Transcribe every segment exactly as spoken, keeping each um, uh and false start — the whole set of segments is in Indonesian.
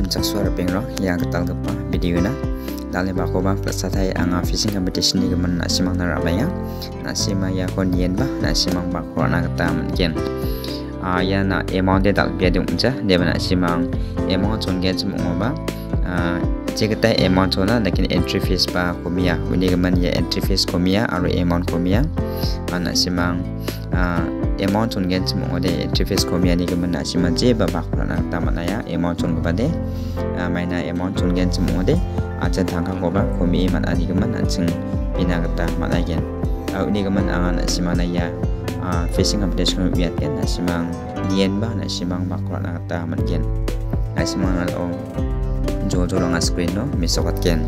cak suara pengro yang ketal depa video na dalne bakoba plasatai anga fishing competition ni gemen nasimang narabaya nasima ya konien ba nasimang bakro na ketam gen a ya na amount de dal biadung ja de nasimang amount on gen semua ba a jika amount ona lakin entry fees ba komia ini gemen ya entry fees komia aro amount komia nasimang a amount on gen semua de entry fees komia ni gemen nasimang je ba bakro na ketam ya amount on ba de maina amount on gen semua de aja tangkang koba komi man ani geman ancing bina kata malagen au ni geman angan simana ya fishing competition biat kan nasimang nien ba nasimang bakwa na kata mangen nasimang o jojo long screen no misokot ken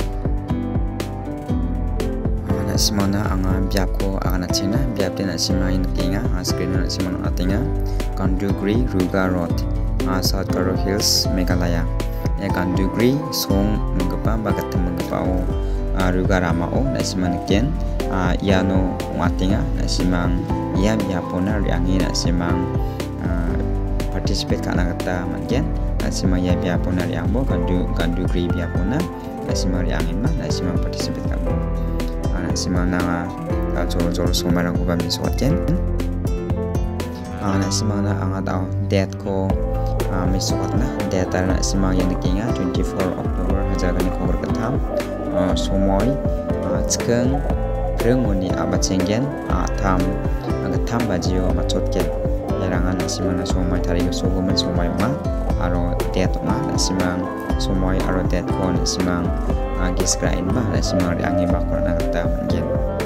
nasimana anga biap ko agana china biap de nasimang inkinga screen na nasimang atinga Kandugri Ruga Road South Karo Hills Meghalaya ya Kandugri song mengapa bagat mengapa o Ruga Ramao nasiman ken iano matinga nasimang ia biapona riangi nasimang participate kana kata mangen nasimang ia biapona riangbo Kandu Kandugri biapona nasimang riangi ma nasimang participate kabo nasimang na jol-jol somarang ko kami soten nasimang na ang ataw death ko Uh, misukot na data na simang yang nakinga twenty-four October hajagan ni kobor katam uh, sumoy uh, tskeng rengoni abacenggen uh, tam aga tam bajio machotken yarangan nasimang na sumoy tari suguman sumoy ma aro det ma nasimang sumoy aro det ko nasimang uh, giskrain ba nasimang riangi bakor na katam gen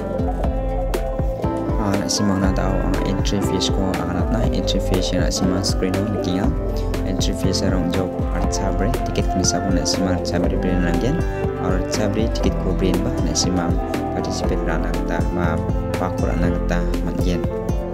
uh, nasimang na daw ang entry fees ko akanat na entry fees na simang screen no nakinga entry fees arong job archabre tiket kunisa ko nasimang archabre brin nangen or archabre tiket ko brin ba nasimang participate rana kata ma pakur ana kata mangen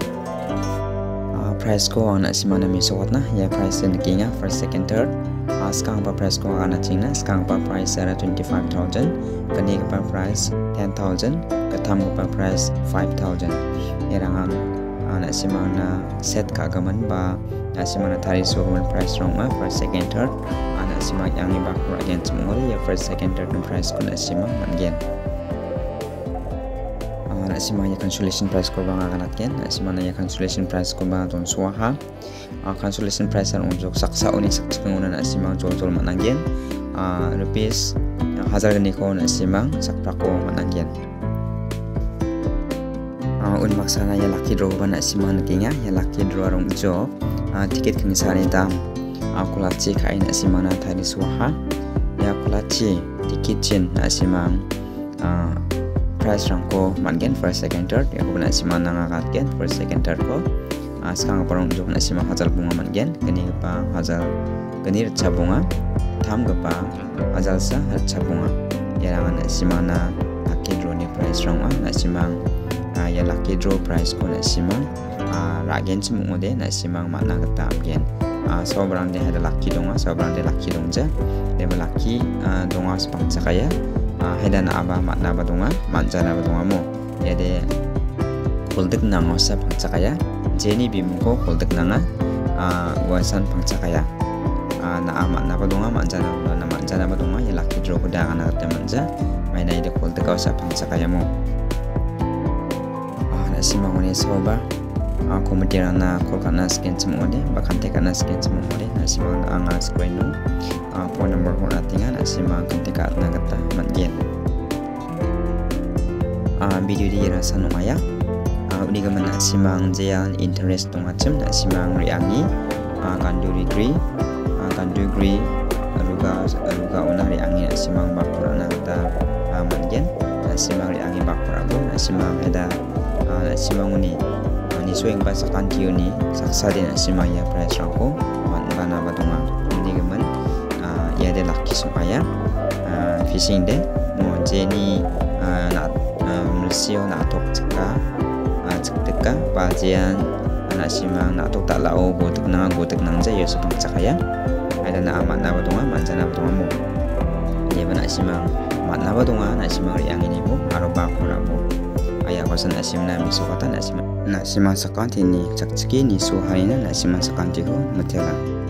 price ko ang nasimang na misokot na ya price na kinga first second third skang pa price ko ana chingna skang pa price era twenty-five thousand kani pa price ten thousand katam pa price five thousand yarangan nasimang na set kagaman ba nasimang na tari so gaman price rong ma first second third nasimang yang iba ko against mo ya first second third ng price ko nasimang mangen nasimang ya cancellation price ko ba ngakanat ken nasimang na ya cancellation price ko ba don suaha cancellation price ang unjok saksa uni saksa nguna nasimang jol-jol mananggen rupees hazar gani ko nasimang sakpra ko mananggen un maksana ya lucky draw ba nasimang nakinga ya lucky draw rong job tiket kemisani dam akulachi kai nasimang na tari suha ya akulachi tiket chen nasimang price rangko mangen first second third ya ko nasimang nangakat gen first second third ko askang parong job nasimang hazal bunga mangen kani pa hazal kani recha bunga tham gapa hazal sa recha bunga yarangan nasimang na lucky draw ni price rong nasimang ya lucky draw price ko nasimang ragen semua de nasimang makna kata amgen sobrang de ada lucky donga sobrang de lucky dongja de lucky donga sepang cakaya hedan aba makna ba donga manjana ba donga mo ya de koldik nang osa pang cakaya jeni bimko koldik nanga guasan pang cakaya na makna ba donga manjana ba na manjana ba donga ya lucky draw ko da kana kata manja maina ide koldik osa pang cakaya mo nasimang ni soba kemudian na kolkana scan semua deh bahkan tekana scan semua deh nasimang na anga screen no phone number ko natingan nasimang kantika na kata mangen video di rasa numaya uni gaman nasimang jayan interest tong acem nasimang riangi Kandugri Kandugri ruga ruga una riangi nasimang bakura na kata mangen nasimang riangi bakura bo nasimang ada nasimang uni ni sueng ba sakan tiuni saksa din nasimang ya price rangko man bana badonga ini geman ya de lucky supaya fishing de mo jeni na mulsio na tok ceka cekdeka bajian nasimang na tok tak lao gotek nang gotek nang ja ya sepang cakaya ada na amat na badonga manjana badonga mo dia nasimang mat na badonga nasimang yang ini bo aroba korabo aya kosan nasim na misukata nasim nasimang sakanti ni cakciki ni suharina nasimang sakanti ko mutela